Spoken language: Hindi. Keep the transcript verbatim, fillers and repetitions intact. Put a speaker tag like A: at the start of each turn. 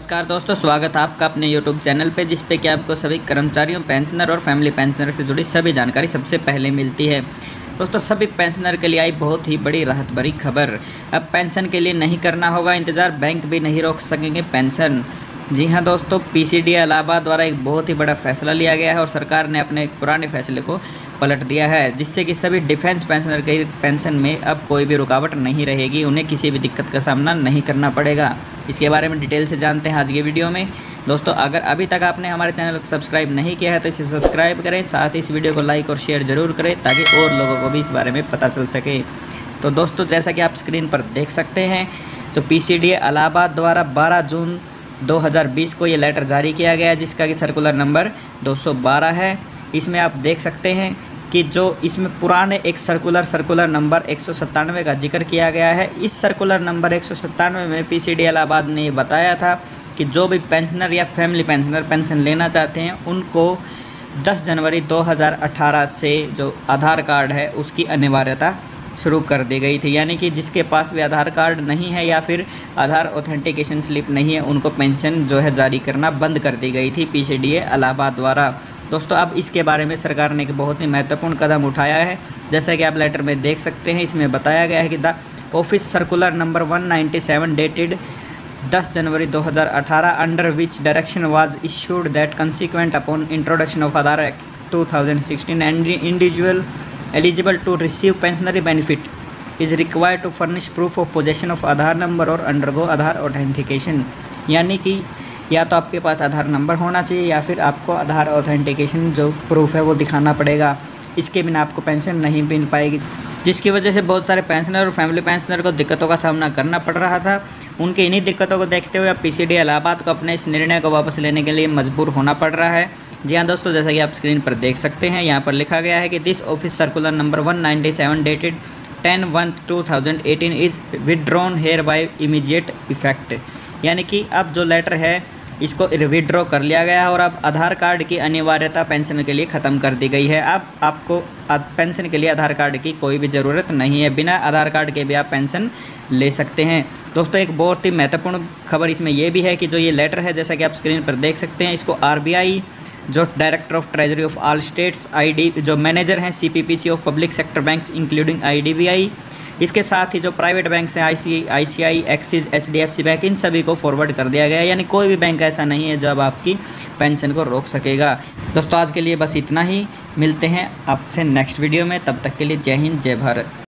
A: नमस्कार दोस्तों, स्वागत है आपका अपने यूट्यूब चैनल पे, जिस पे कि आपको सभी कर्मचारियों, पेंशनर और फैमिली पेंशनर से जुड़ी सभी जानकारी सबसे पहले मिलती है। दोस्तों, सभी पेंशनर के लिए आई बहुत ही बड़ी राहत भरी खबर। अब पेंशन के लिए नहीं करना होगा इंतज़ार, बैंक भी नहीं रोक सकेंगे पेंशन। जी हाँ दोस्तों, पीसीडी इलाहाबाद द्वारा एक बहुत ही बड़ा फैसला लिया गया है और सरकार ने अपने एक पुराने फैसले को पलट दिया है, जिससे कि सभी डिफेंस पेंशनर के पेंशन में अब कोई भी रुकावट नहीं रहेगी, उन्हें किसी भी दिक्कत का सामना नहीं करना पड़ेगा। इसके बारे में डिटेल से जानते हैं आज की वीडियो में। दोस्तों, अगर अभी तक आपने हमारे चैनल को सब्सक्राइब नहीं किया है तो इसे सब्सक्राइब करें, साथ ही इस वीडियो को लाइक और शेयर ज़रूर करें ताकि और लोगों को भी इस बारे में पता चल सके। तो दोस्तों, जैसा कि आप स्क्रीन पर देख सकते हैं, तो पीसीडी इलाहाबाद द्वारा बारह जून दो हज़ार बीस को ये लेटर जारी किया गया है, जिसका कि सर्कुलर नंबर दो सौ बारह है। इसमें आप देख सकते हैं कि जो इसमें पुराने एक सर्कुलर सर्कुलर नंबर एक सौ सत्तानवे का जिक्र किया गया है। इस सर्कुलर नंबर एक सौ सत्तानवे में पीसीडी इलाहाबाद ने बताया था कि जो भी पेंशनर या फैमिली पेंशनर पेंशन लेना चाहते हैं उनको दस जनवरी दो हज़ार अठारह से जो आधार कार्ड है उसकी अनिवार्यता शुरू कर दी गई थी। यानी कि जिसके पास भी आधार कार्ड नहीं है या फिर आधार ऑथेंटिकेशन स्लिप नहीं है, उनको पेंशन जो है जारी करना बंद कर दी गई थी पीसीडी इलाहाबाद द्वारा। दोस्तों, अब इसके बारे में सरकार ने एक बहुत ही महत्वपूर्ण कदम उठाया है। जैसा कि आप लेटर में देख सकते हैं, इसमें बताया गया है कि द ऑफिस सर्कुलर नंबर एक सौ सत्तानवे डेटेड दस जनवरी दो हज़ार अठारह under which direction was issued that consequent upon introduction of Aadhaar Act two thousand sixteen and individual eligible to receive pensionary benefit is required to furnish proof of possession of Aadhaar number और undergo आधार ऑथेंटिकेशन। यानी कि या तो आपके पास आधार नंबर होना चाहिए या फिर आपको आधार ऑथेंटिकेशन जो प्रूफ है वो दिखाना पड़ेगा। इसके बिना आपको पेंशन नहीं मिल पाएगी, जिसकी वजह से बहुत सारे पेंशनर और फैमिली पेंशनर को दिक्कतों का सामना करना पड़ रहा था। उनके इन्हीं दिक्कतों को देखते हुए अब पीसीडी इलाहाबाद को अपने इस निर्णय को वापस लेने के लिए मजबूर होना पड़ रहा है। जी हाँ दोस्तों, जैसा कि आप स्क्रीन पर देख सकते हैं, यहाँ पर लिखा गया है कि दिस ऑफिस सर्कुलर नंबर एक सौ सत्तानवे dated ten one two thousand eighteen is withdrawn hereby immediate effect. यानी कि अब जो लेटर है इसको विदड्रॉ कर लिया गया है और अब आधार कार्ड की अनिवार्यता पेंशन के लिए ख़त्म कर दी गई है। अब आपको पेंशन के लिए आधार कार्ड की कोई भी ज़रूरत नहीं है, बिना आधार कार्ड के भी आप पेंशन ले सकते हैं। दोस्तों, एक बहुत ही महत्वपूर्ण खबर इसमें यह भी है कि जो ये लेटर है, जैसा कि आप स्क्रीन पर देख सकते हैं, इसको आरबीआई जो director of treasury of all states, ID जो मैनेजर हैं CPPC of public sector banks including IDBI, इसके साथ ही जो प्राइवेट बैंक हैं IC ICICI, Axis, HDFC bank, इन सभी को फॉरवर्ड कर दिया गया है। यानी कोई भी बैंक ऐसा नहीं है जो अब आपकी पेंशन को रोक सकेगा। दोस्तों, आज के लिए बस इतना ही। मिलते हैं आपसे नेक्स्ट वीडियो में, तब तक के लिए जय हिंद, जय भारत।